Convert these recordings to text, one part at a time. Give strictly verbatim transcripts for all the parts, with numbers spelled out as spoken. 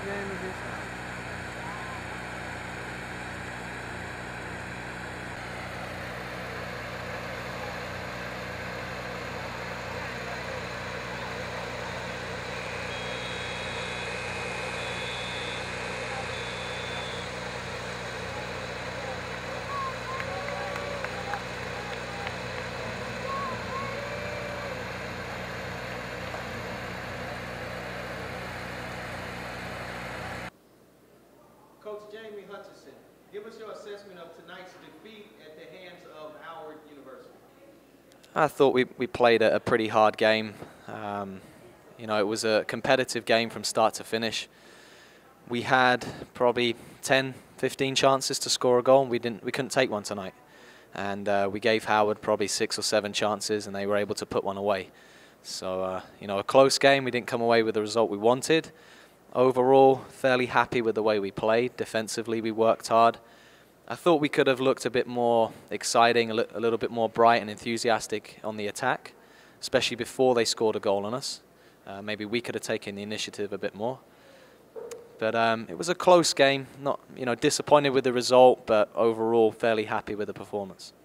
game against Howard. Coach Jamie Hutchison, give us your assessment of tonight's defeat at the hands of Howard University. I thought we, we played a, a pretty hard game. Um, you know, it was a competitive game from start to finish. We had probably ten, fifteen chances to score a goal, and we didn't. We couldn't take one tonight. And uh, we gave Howard probably six or seven chances, and they were able to put one away. So, uh, you know, a close game. We didn't come away with the result we wanted. Overall, fairly happy with the way we played. Defensively, we worked hard. I thought we could have looked a bit more exciting, a, li a little bit more bright and enthusiastic on the attack, especially before they scored a goal on us. Uh, maybe we could have taken the initiative a bit more. But um, it was a close game. Not, you know, disappointed with the result, but overall, fairly happy with the performance.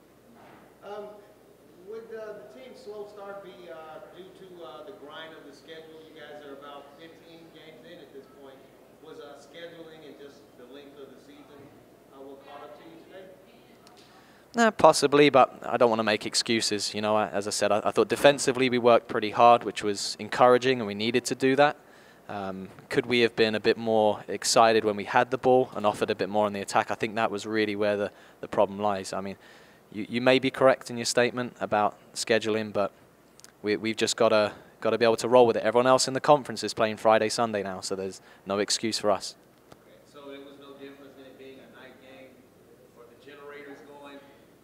Um, would uh, the team's slow start be uh, due to uh, the grind of the schedule? You guys are about fifteen games in at this point. Was uh, scheduling and just the length of the season uh, what caught up to you today? Nah, possibly, but I don't want to make excuses. You know, as I said, I, I thought defensively we worked pretty hard, which was encouraging, and we needed to do that. Um, could we have been a bit more excited when we had the ball and offered a bit more on the attack? I think that was really where the, the problem lies. I mean, you, you may be correct in your statement about scheduling, but we, we've just got to got to be able to roll with it. Everyone else in the conference is playing Friday, Sunday now, so there's no excuse for us. Okay, so it was no difference in it being a night game or the generators going?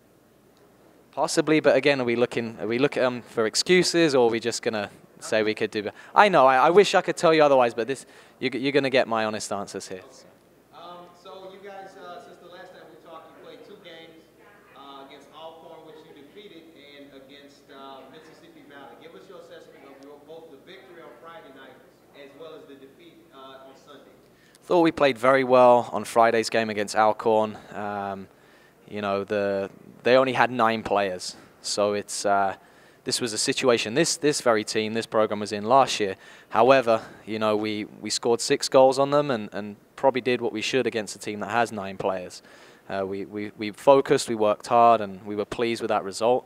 Possibly, but again, are we looking are we looking um, for excuses, or are we just going to say we could do better? I know, I, I wish I could tell you otherwise, but this you, you're going to get my honest answers here. Okay. Um, so you guys, uh, since the last time we talked, you played two games uh, against Alcorn, which you defeated, and against uh, Mississippi Valley. Give us your assessment of your, both the victory on Friday night as well as the defeat uh, on Sunday. Thought we played very well on Friday's game against Alcorn. Um, you know, the they only had nine players, so it's uh, this was a situation this this very team, this program was in last year. However, you know, we we scored six goals on them and and probably did what we should against a team that has nine players. Uh, we we we focused, we worked hard, and we were pleased with that result.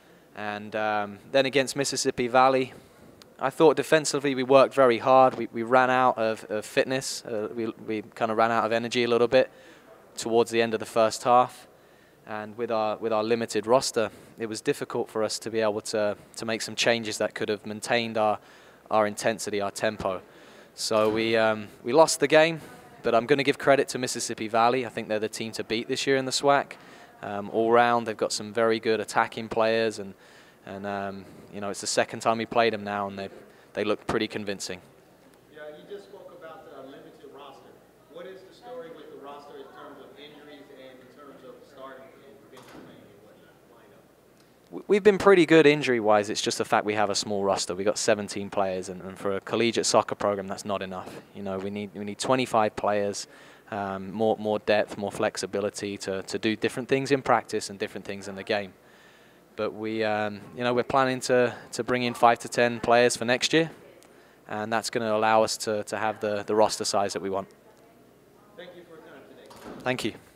And um, then against Mississippi Valley, I thought defensively we worked very hard. We, we ran out of, of fitness. Uh, we we kind of ran out of energy a little bit towards the end of the first half. And with our with our limited roster, it was difficult for us to be able to to make some changes that could have maintained our our intensity, our tempo. So we um, we lost the game, but I'm going to give credit to Mississippi Valley. I think they're the team to beat this year in the SWAC. Um, all round, they've got some very good attacking players, and and um, you know, it's the second time we played them now, and they they look pretty convincing. Yeah, you just spoke about the limited roster. What is the story with the roster in terms of injuries and in terms of starting and bench playing and whatnot lineup? We've been pretty good injury-wise. It's just the fact we have a small roster. We've got seventeen players, and, and for a collegiate soccer program, that's not enough. You know, we need we need twenty-five players, um, more more depth, more flexibility to to do different things in practice and different things in the game. But we, um, you know, we're planning to to bring in five to ten players for next year, and that's going to allow us to to have the the roster size that we want. Thank you for your time today. Thank you.